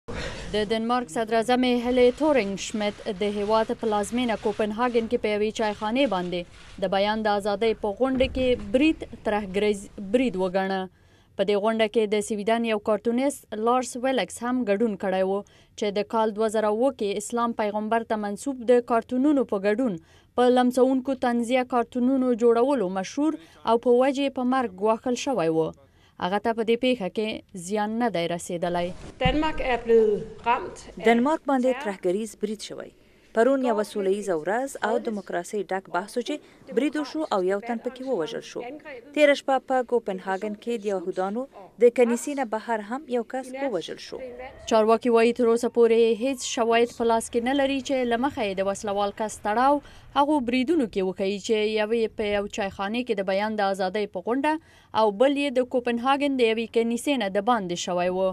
د ډنمارک صدراعظم هیلې تورینګ شمیت د هیواد پلازمینه کوپنهاګن کې په یوې چایخانې باندې د بیان د ازادۍ په غونډه کې برید ترهګریز برید وګڼه. په دې غونډه کې د سویډن یو کارټونیست لارس ویلکس هم ګډون کړی و چې د کال 2007 کې اسلام پیغمبر ته منسوب د کارتونونو په ګډون په لمسونکو طنزیه کارتونونو جوړولو مشهور او په وجه په مرګ ګواښل شوی و. هغه ته په دې پیښه کې زیان نه دی رسیدلی. ډنمارک باندې ترهګریز برید شوی. پرون یوه سوله ییزه ورځ او دیموکراسۍ ډک بحث و چې برید وشو او یو تن پکې ووژل شو. تېره شپه په کوپنهاګن کې د یهودانو د کنیسې نه بهر هم یو کس ووژل شو. چارواکي وایي تر اوسه پورې هیڅ شواهد په لاس کې نه لري چې له مخه یې د وسلوال کس تړاو هغو بریدونو کې وښیي چې یوې په یو چایخانې کې د بیان د ازادۍ په غونډه او بل یې د کوپنهاګن د یوې کنیسې نه د باندې شوی و.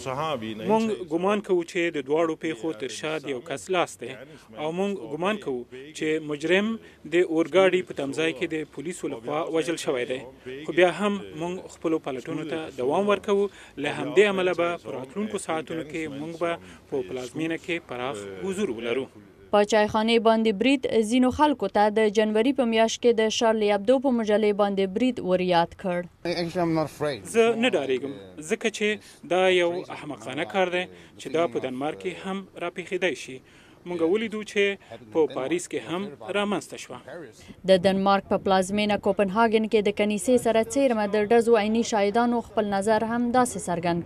مونږ ګمان کوو چې د دواړو پیښو تر شا د یو کس لاس دی او مونږ ګمان کوو چې مجرم د اورګاډي په تمځای کې د پولیسو لخوا وژل شوی دی. خو بیا هم مونږ خپلو پلټونو ته دوام ورکوو. له همدې امله به په راتلونکو ساعتونو کې مونږ به په پلازمینه کې پراخ حضور ولرو. په چایخانې باندې برید ځینو خلکو ته د جنوري په میاشت کې د شارلی ابدو په مجلې باندې برید وریاد کړ. زه نه ډاریږم ځکه چې دا یو احمقانه کار دی چې دا په ډنمارک کې هم راپېښېدی شي. مونږ ولیدو چې په پاریس کې هم رامنځته شوه. د ډنمارک په پلازمینه کوپنهاګن کې د کنیسې سره څیرمه د ډزو عیني شاهدانو خپل نظر هم داسې څرګند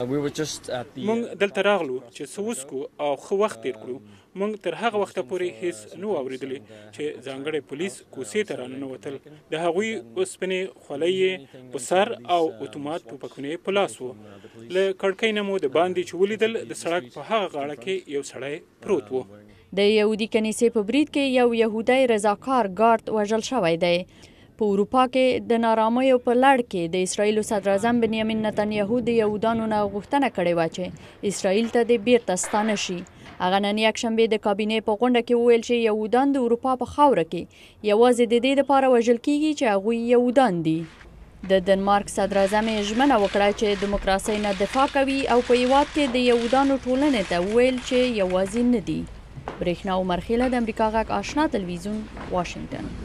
کړ. مونږ دلته راغلو چې څه وڅکو او ښه وخت تیر کړو. مونږ تر هغه وخته پورې هیڅ نو اوریدلی چې ځانګړی پولیس کوڅې ته راننوتل. د هغوی اوسپنې خولۍ په سر او اتومات ټوپکونه په لاس وو. له کړکۍ نه مو د باندې چې ولیدل د سړک په هغه غاړه کې یو سړی پروت و. د یهودي کنیسې په برید کې یو یهودی رضاکار ګارد وژل شوی دی. په اروپا کې د نارامیو په لړ کې د اسرائیلو صدراعظم بنیامین نتنیاهو د یهودانو نه غوښتنه کړې وه چې اسرائیل ته د بیرته ستانه شي. هغه نن یکشنبې د کابینې په غونډه کې وویل چې یهودان د اروپا په خاوره کې یوازې د دې لپاره وژل کیږي چې هغوی یهودان دي. د ډنمارک صدراعظم یې ژمنه وکړه چې دیموکراسۍ نه دفاع کوي او په هیواد کې د یهودانو ټولنې ته وویل چې یوازې نه دي. برېښنا عمر خیله د امریکا غږ آشنا تلویزیون واشنګټن.